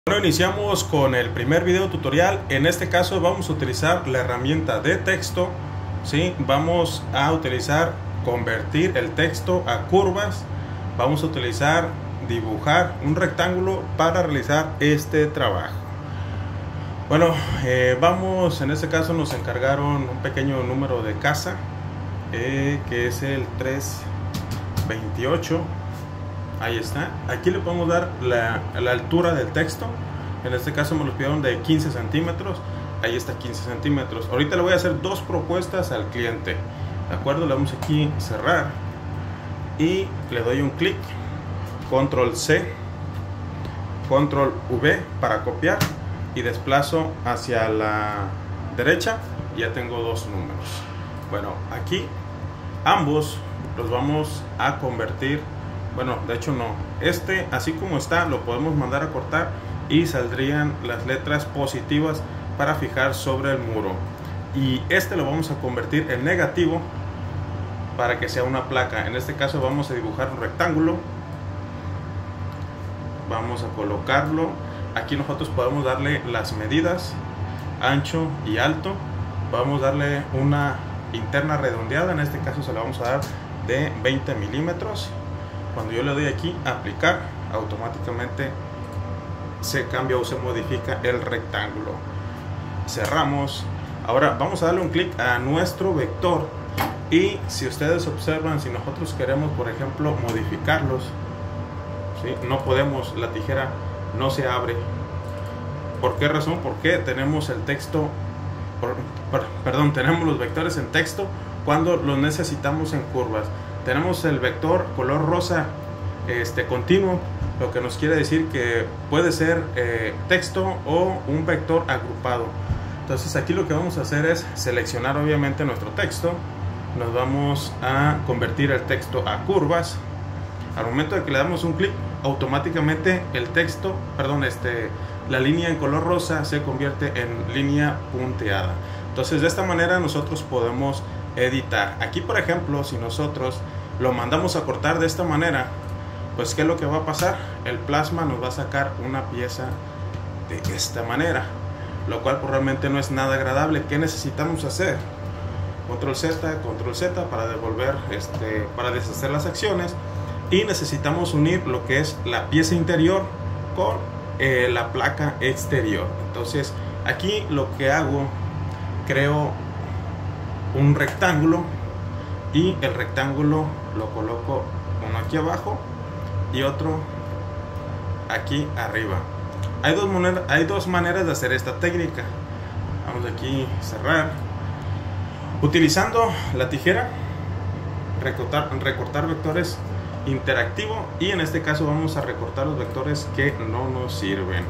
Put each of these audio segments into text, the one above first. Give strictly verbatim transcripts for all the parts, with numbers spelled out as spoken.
Bueno, iniciamos con el primer video tutorial. En este caso vamos a utilizar la herramienta de texto, ¿sí? Vamos a utilizar convertir el texto a curvas. Vamos a utilizar dibujar un rectángulo para realizar este trabajo. Bueno, eh, vamos, en este caso nos encargaron un pequeño número de casa, eh, que es el tres veintiocho. Ahí está. Aquí le podemos dar la, la altura del texto. En este caso me lo pidieron de quince centímetros. Ahí está, quince centímetros. Ahorita le voy a hacer dos propuestas al cliente. ¿De acuerdo? Le damos aquí cerrar. Y le doy un clic. Control C. Control V para copiar. Y desplazo hacia la derecha. Ya tengo dos números. Bueno, aquí ambos los vamos a convertir. Bueno, de hecho no, este así como está lo podemos mandar a cortar y saldrían las letras positivas para fijar sobre el muro, y este lo vamos a convertir en negativo para que sea una placa. En este caso vamos a dibujar un rectángulo, vamos a colocarlo aquí. Nosotros podemos darle las medidas ancho y alto, vamos a darle una interna redondeada. En este caso se la vamos a dar de veinte milímetros. Cuando yo le doy aquí a aplicar, automáticamente se cambia o se modifica el rectángulo. Cerramos. Ahora vamos a darle un clic a nuestro vector, y si ustedes observan, si nosotros queremos por ejemplo modificarlos, ¿sí? No podemos, la tijera no se abre. ¿Por qué razón? Porque tenemos el texto, por, por, perdón, tenemos los vectores en texto cuando los necesitamos en curvas. Tenemos el vector color rosa este, continuo, lo que nos quiere decir que puede ser eh, texto o un vector agrupado. Entonces aquí lo que vamos a hacer es seleccionar obviamente nuestro texto. Nos vamos a convertir el texto a curvas. Al momento de que le damos un clic, automáticamente el texto, perdón, este, la línea en color rosa se convierte en línea punteada. Entonces de esta manera nosotros podemos editar. Aquí por ejemplo, si nosotros lo mandamos a cortar de esta manera, pues ¿qué es lo que va a pasar? El plasma nos va a sacar una pieza de esta manera, lo cual pues realmente no es nada agradable. ¿Qué necesitamos hacer? Control Z, Control Z para devolver, este, para deshacer las acciones, y necesitamos unir lo que es la pieza interior con eh, la placa exterior. Entonces aquí lo que hago, creo un rectángulo, y el rectángulo lo coloco uno aquí abajo y otro aquí arriba. Hay dos maneras, hay dos maneras de hacer esta técnica. Vamos aquí cerrar, utilizando la tijera, recortar, recortar vectores interactivo, y en este caso vamos a recortar los vectores que no nos sirven.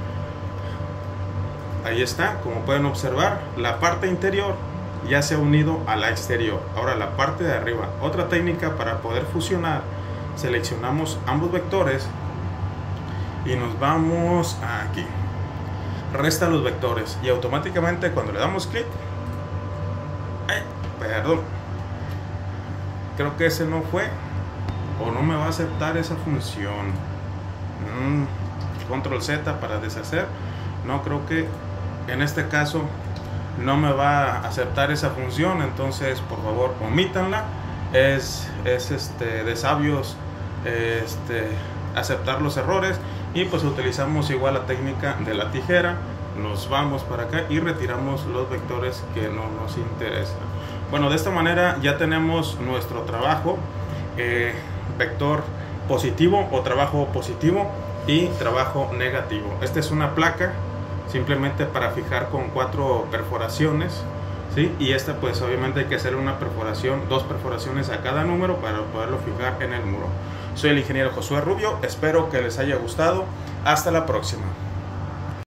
Ahí está, como pueden observar, la parte interior ya se ha unido a la exterior. Ahora la parte de arriba. Otra técnica para poder fusionar: seleccionamos ambos vectores y nos vamos aquí, resta los vectores, y automáticamente cuando le damos clic, ay, perdón, creo que ese no fue, o no me va a aceptar esa función. mm, Control Z para deshacer. No, creo que en este caso no me va a aceptar esa función. Entonces por favor omítanla. Es, es este, de sabios este, aceptar los errores, y pues utilizamos igual la técnica de la tijera. Nos vamos para acá y retiramos los vectores que no nos interesan. Bueno, de esta manera ya tenemos nuestro trabajo, eh, vector positivo o trabajo positivo y trabajo negativo. Esta es una placa simplemente para fijar con cuatro perforaciones, ¿sí? Y esta pues obviamente hay que hacer una perforación, dos perforaciones a cada número para poderlo fijar en el muro. Soy el ingeniero Josué Rubio, espero que les haya gustado. Hasta la próxima.